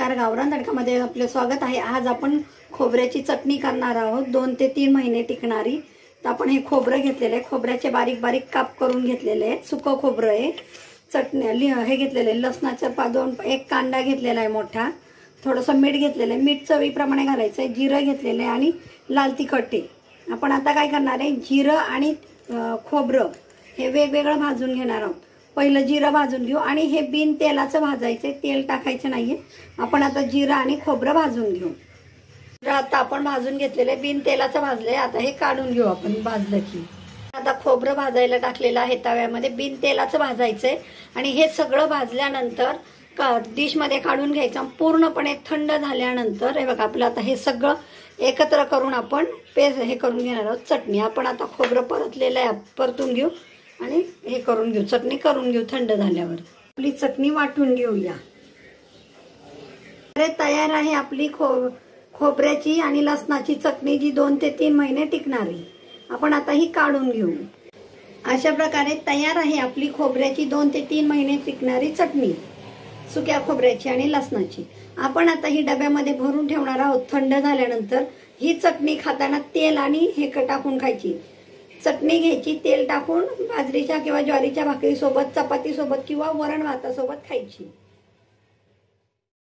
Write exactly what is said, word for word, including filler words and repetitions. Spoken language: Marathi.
नमस्कार, गावरान तडकामध्ये आपले स्वागत आहे। आज आपण खोबऱ्याची चटणी करणार आहोत, दोन ते तीन महिने टिकणारी। तर आपण हे खोबरं घेतलेले आहे, खोबऱ्याचे बारीक बारीक काप करून घेतलेले आहेत। सुकं खोबरं आहे, चटणी हे घेतलेले आहे, लसणाचा पा दोन एक कांदा घेतलेला आहे मोठा, थोडंसं मीठ घेतलेलं आहे, मीठ चवीप्रमाणे घालायचं आहे, जिरं घेतलेलं आहे आणि लाल तिखट आहे। आपण आता काय करणार आहे, जिरं आणि खोबरं हे वेगवेगळं भाजून घेणार आहोत। पहिलं जिरं भाजून घेऊ आणि हे बिन तेलाचं भाजायचं, तेल टाकायचं नाहीये। आपण आता जिरं आणि खोबरं भाजून घेऊ। आता आपण भाजून घेतलेले, बिन तेलाचं भाजले, आता हे काढून घेऊ आपण भाजलं की। आता खोबरं भाजायला टाकलेलं आहे तव्यामध्ये, बिन तेलाचं भाजायचंय आणि हे सगळं भाजल्यानंतर डिश मध्ये काढून घ्यायचं। पूर्णपणे थंड झाल्यानंतर हे बघा, आपलं आता हे सगळं एकत्र करून आपण पेस्ट हे करून घेणार आहोत चटणी। आपण आता खोबरं परतलेलं आहे, परतून घेऊ आणि हे करून घेऊ, चटणी करून घेऊ। थंड झाल्यावर आपली चटणी वाटून घेऊया। अरे तयार आहे आपली खो खोबऱ्याची आणि लसणाची चटणी, जी दोन ते तीन महिने टिकणारी। आपण आता ही काढून घेऊ। अशा प्रकारे तयार आहे आपली खोबऱ्याची दोन ते तीन महिने टिकणारी चटणी, सुक्या खोबऱ्याची आणि लसणाची। आपण आता ही डब्यामध्ये भरून ठेवणार आहोत। थंड झाल्यानंतर ही चटणी खाताना तेल आणि हे टाकून खायची। चटणी घ्यायची, तेल टाकून बाजरीच्या किंवा ज्वारीच्या भाकरी सोबत, चपाती सोबत किंवा वरण भातासोबत खायची।